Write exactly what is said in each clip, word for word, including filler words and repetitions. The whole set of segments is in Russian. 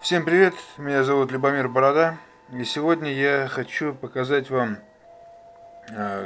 Всем привет, меня зовут Любомир Борода, и сегодня я хочу показать вам э,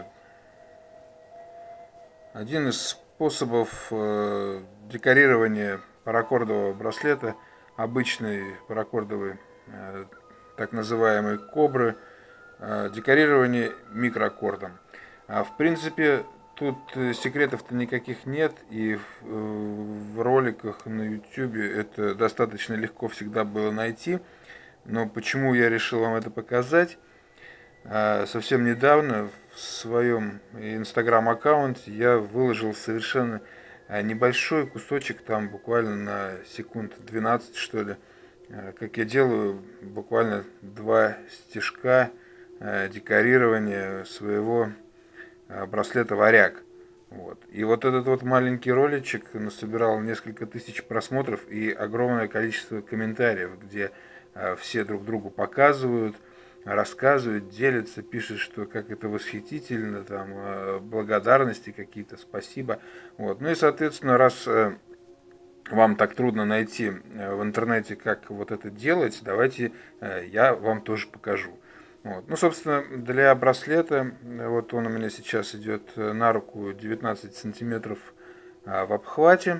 один из способов э, декорирования паракордового браслета, обычный паракордовый, э, так называемый кобры, э, декорирование микроаккордом. А в принципе тут секретов-то никаких нет, и в, в роликах на YouTube это достаточно легко всегда было найти. Но почему я решил вам это показать? Совсем недавно в своем инстаграм-аккаунте я выложил совершенно небольшой кусочек, там буквально на секунд двенадцать, что ли, как я делаю буквально два стежка декорирования своего браслета «Варяг». Вот. И вот этот вот маленький роличек насобирал несколько тысяч просмотров и огромное количество комментариев, где все друг другу показывают, рассказывают, делятся, пишут, что как это восхитительно, там, благодарности какие-то, спасибо. Вот. Ну и, соответственно, раз вам так трудно найти в интернете, как вот это делать, давайте я вам тоже покажу. Вот. Ну, собственно, для браслета, вот он у меня сейчас идет на руку девятнадцать сантиметров в обхвате.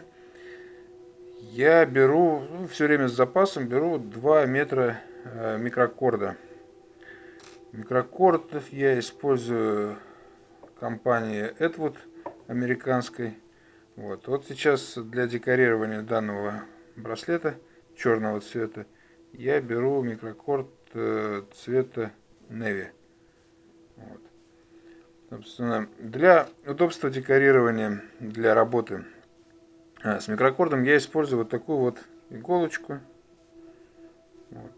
Я беру, ну, все время с запасом, беру два метра микроаккорда. Микроаккордов я использую компании Edwood американской. Вот. вот сейчас для декорирования данного браслета черного цвета я беру микроаккорд цвета Navy. Вот. Собственно, для удобства декорирования, для работы с микроаккордом я использую вот такую вот иголочку. Вот.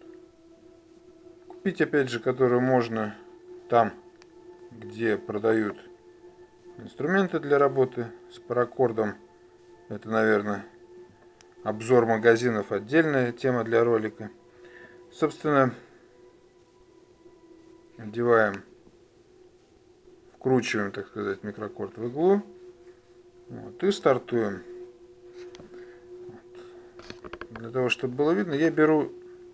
Купить, опять же, которую можно там, где продают инструменты для работы с паракордом. Это, наверное, обзор магазинов, отдельная тема для ролика. Собственно, надеваем, вкручиваем, так сказать, микроаккорд в иглу. Вот, и стартуем. Вот. Для того, чтобы было видно, я беру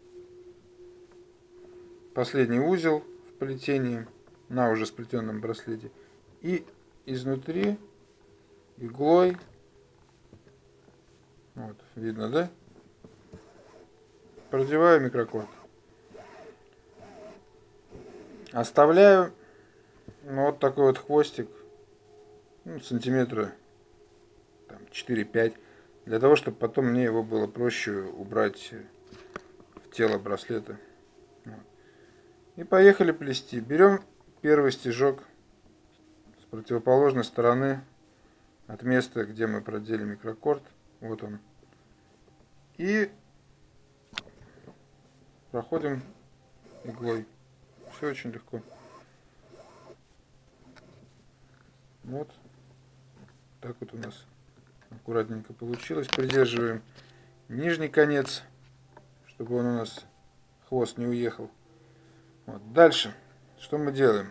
последний узел в плетении на уже сплетенном браслете и изнутри иглой, вот, видно, да, продеваю микроаккорд. Оставляю, ну, вот такой вот хвостик, ну, сантиметра четыре-пять, для того, чтобы потом мне его было проще убрать в тело браслета. Вот. И поехали плести. Берем первый стежок с противоположной стороны от места, где мы продели микроаккорд. Вот он. И проходим иглой. Все очень легко. Вот. Так вот у нас аккуратненько получилось. Придерживаем нижний конец, чтобы он у нас, хвост, не уехал. Вот. Дальше. Что мы делаем?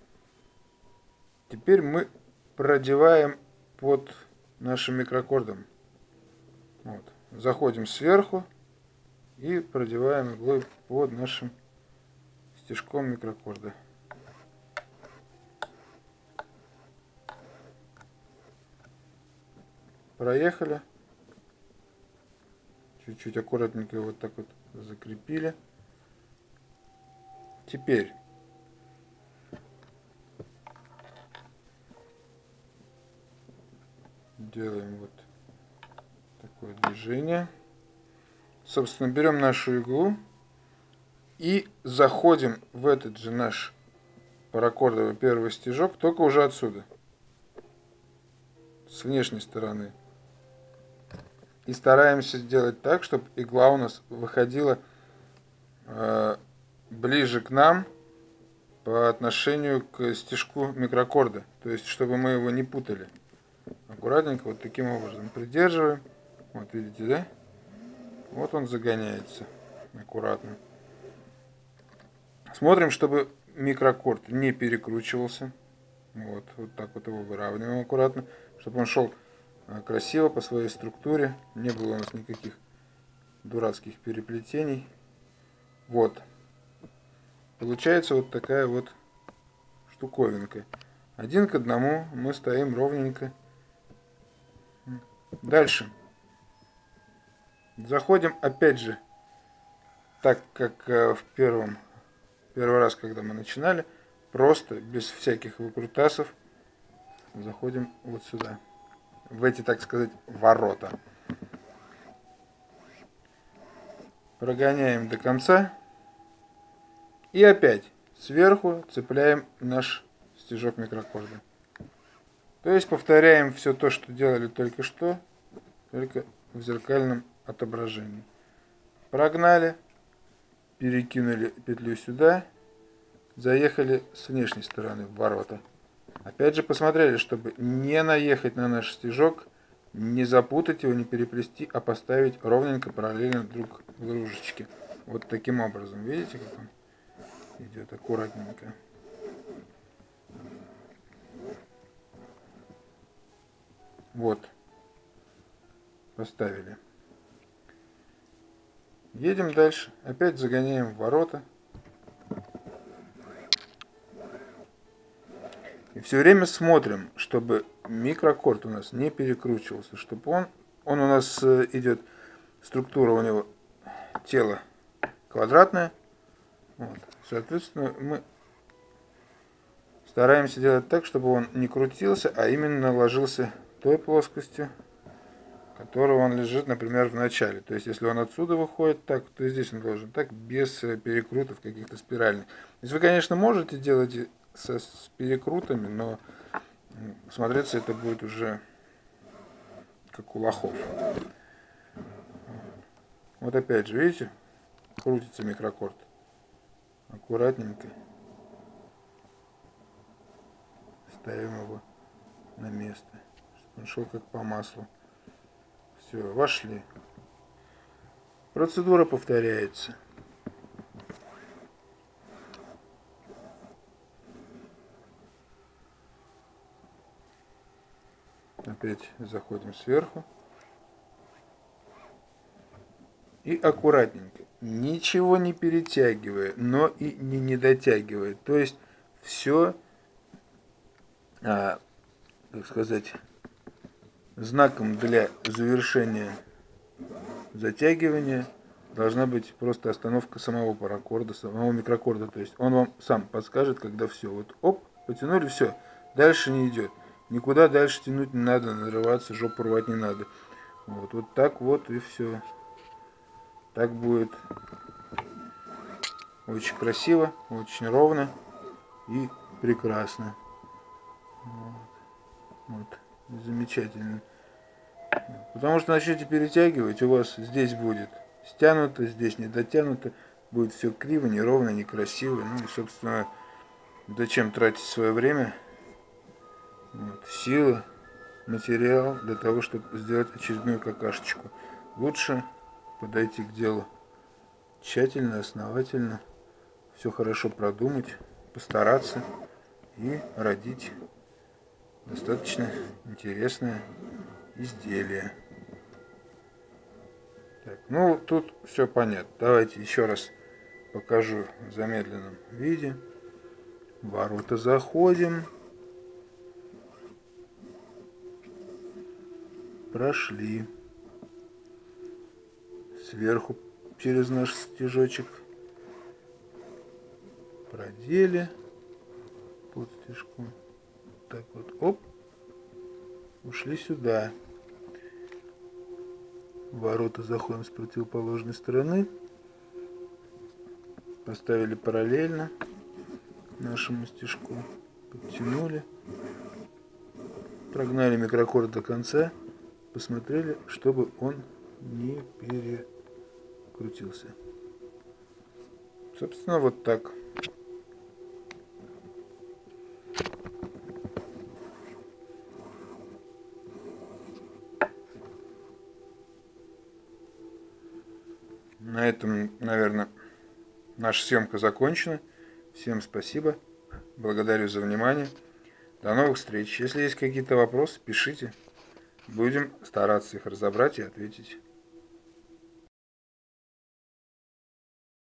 Теперь мы продеваем под нашим микроаккордом. Вот. Заходим сверху и продеваем иглой под нашим стежком микроаккорда. Проехали. Чуть-чуть аккуратненько вот так вот закрепили. Теперь делаем вот такое движение. Собственно, берем нашу иглу и заходим в этот же наш паракордовый первый стежок, только уже отсюда, с внешней стороны. И стараемся сделать так, чтобы игла у нас выходила э, ближе к нам по отношению к стежку микроаккорда. То есть, чтобы мы его не путали. Аккуратненько вот таким образом придерживаем. Вот видите, да? Вот он загоняется аккуратно. Смотрим, чтобы микроаккорд не перекручивался. Вот, вот так вот его выравниваем аккуратно, чтобы он шел красиво по своей структуре. Не было у нас никаких дурацких переплетений. Вот. Получается вот такая вот штуковинка. Один к одному мы стоим ровненько. Дальше. Заходим опять же, так как в первом, первый раз, когда мы начинали, просто без всяких выкрутасов заходим вот сюда. В эти, так сказать, ворота. Прогоняем до конца. И опять сверху цепляем наш стежок микрокорда. То есть повторяем все то, что делали только что, только в зеркальном отображении. Прогнали, перекинули петлю сюда, заехали с внешней стороны в ворота. Опять же посмотрели, чтобы не наехать на наш стежок, не запутать его, не переплести, а поставить ровненько, параллельно друг дружечке. Вот таким образом. Видите, как он идет аккуратненько. Вот. Поставили. Едем дальше. Опять загоняем в ворота. И все время смотрим, чтобы микрокорд у нас не перекручивался, чтобы он, он у нас идет, структура у него тела квадратная. Вот. Соответственно, мы стараемся делать так, чтобы он не крутился, а именно ложился той плоскостью, которой он лежит, например, в начале. То есть, если он отсюда выходит так, то здесь он должен так, без перекрутов каких-то спиральных. То есть, вы, конечно, можете делать со, с перекрутами, но смотреться это будет уже как у лохов. Вот опять же, видите, крутится микрокорд. Аккуратненько ставим его на место, чтобы он шел как по маслу. Все, вошли. Процедура повторяется. Опять заходим сверху. И аккуратненько, ничего не перетягивая, но и не, не дотягивая. То есть все, а, так сказать, знаком для завершения затягивания должна быть просто остановка самого паракорда, самого микрокорда. То есть он вам сам подскажет, когда все. Вот оп, потянули, все. Дальше не идет. Никуда дальше тянуть не надо, нарываться, жопу рвать не надо. Вот, вот так вот и все. Так будет очень красиво, очень ровно и прекрасно. Вот, вот. Замечательно. Потому что начнете перетягивать, у вас здесь будет стянуто, здесь не дотянуто, будет все криво, неровно, некрасиво. Ну и, собственно, зачем тратить свое время, вот, силы, материал для того, чтобы сделать очередную какашечку. Лучше подойти к делу тщательно, основательно, все хорошо продумать, постараться и родить достаточно интересное изделие. Так, ну тут все понятно. Давайте еще раз покажу в замедленном виде. В ворота заходим. Прошли. Сверху через наш стежочек продели под стежком. Так вот, оп, ушли сюда. В ворота заходим с противоположной стороны. Поставили параллельно нашему стежку. Подтянули. Прогнали микрокорд до конца. Посмотрели, чтобы он не перекрутился. Собственно, вот так. На этом, наверное, наша съемка закончена. Всем спасибо. Благодарю за внимание. До новых встреч. Если есть какие-то вопросы, пишите. Будем стараться их разобрать и ответить.